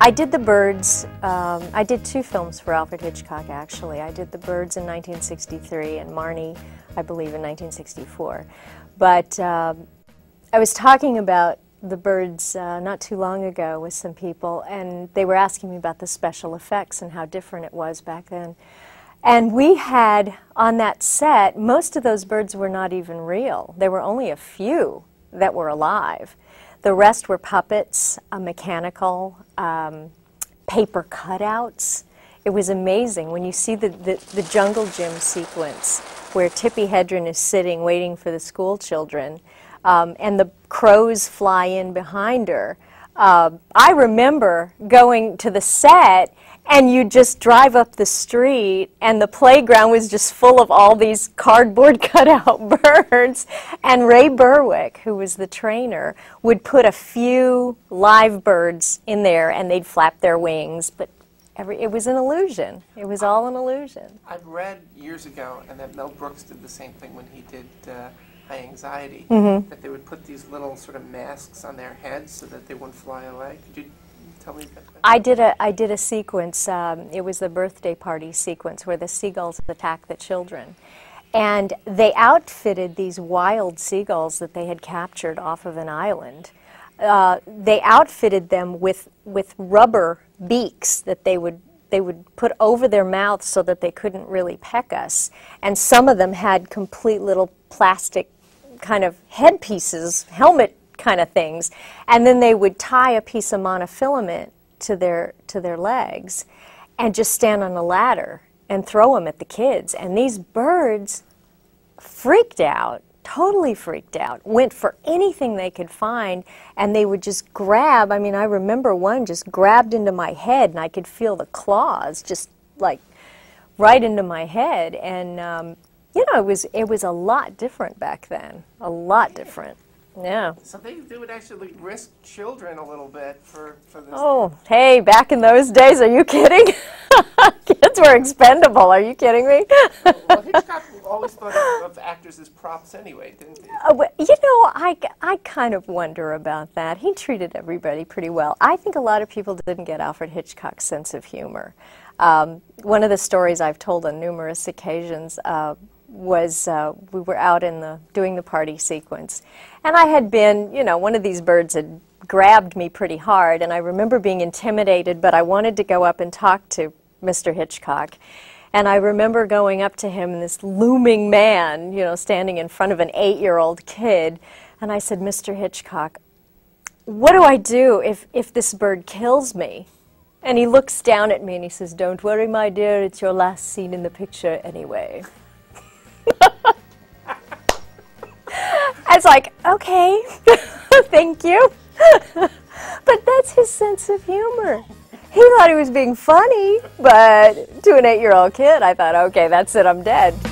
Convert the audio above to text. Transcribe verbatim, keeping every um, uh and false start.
I did the birds, um, I did two films for Alfred Hitchcock actually. I did the birds in nineteen sixty-three and Marnie, I believe, in nineteen sixty-four. But um, I was talking about the birds uh, not too long ago with some people, and they were asking me about the special effects and how different it was back then. And we had, on that set, most of those birds were not even real. There were only a few that were alive. The rest were puppets, uh, mechanical, um, paper cutouts. It was amazing when you see the, the, the jungle gym sequence where Tippi Hedren is sitting waiting for the school children, um, and the crows fly in behind her. Uh, I remember going to the set, and you just drive up the street, and the playground was just full of all these cardboard cutout birds. And Ray Berwick, who was the trainer, would put a few live birds in there, and they'd flap their wings. But every, it was an illusion. It was all an illusion. I've read years ago, and that Mel Brooks did the same thing when he did uh, High Anxiety, Mm-hmm. that they would put these little sort of masks on their heads so that they wouldn't fly away. Could you tell me about that? I did a, I did a sequence, um, it was the birthday party sequence where the seagulls attack the children. And they outfitted these wild seagulls that they had captured off of an island. Uh, they outfitted them with, with rubber beaks that they would, they would put over their mouths so that they couldn't really peck us. And some of them had complete little plastic kind of headpieces, helmet kind of things, and then they would tie a piece of monofilament to their to their legs and just stand on a ladder and throw them at the kids. And these birds freaked out, totally freaked out, went for anything they could find, and they would just grab. I mean, I remember one just grabbed into my head, and I could feel the claws just like right into my head. And um, you know, it was it was a lot different back then, a lot different. Yeah. So they, they would actually risk children a little bit for, for this. Oh, hey, back in those days, are you kidding? Kids were expendable, are you kidding me? Well, Hitchcock always thought of, of actors as props anyway, didn't he? Uh, well, you know, I, I kind of wonder about that. He treated everybody pretty well. I think a lot of people didn't get Alfred Hitchcock's sense of humor. Um, one of the stories I've told on numerous occasions uh, was uh, we were out in the doing the party sequence, and I had been, you know, one of these birds had grabbed me pretty hard, and I remember being intimidated, but I wanted to go up and talk to Mister Hitchcock. And I remember going up to him, and this looming man, you know, standing in front of an eight-year-old kid, and I said, Mister Hitchcock, what do I do if, if this bird kills me? And he looks down at me and he says, don't worry, my dear, it's your last scene in the picture anyway. I was like, okay, thank you. But that's his sense of humor. He thought he was being funny, but to an eight-year-old kid, I thought, okay, that's it, I'm dead.